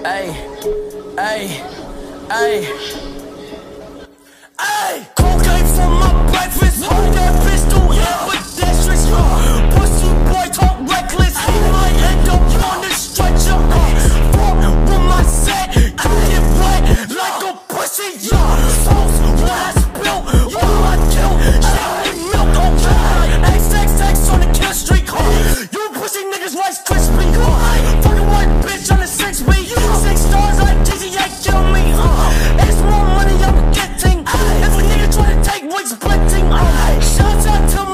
Ay, ay, ay, ay. Cocaine for my breakfast. Hold that pistol, yeah, with that stretch. Pussy boy talk reckless. He might end up on the stretcher. Fuck with my set, you get wet like a pussy. Sauce, what I spill, all I kill. Shit milk, okay. XXX on the kill streak. You pussy niggas Rice Krispie. Fucking white bitch on the 6B. 6 stars like GTA kill me. It's more money I'm getting. If a nigga try to take what's splitting. Shouts out to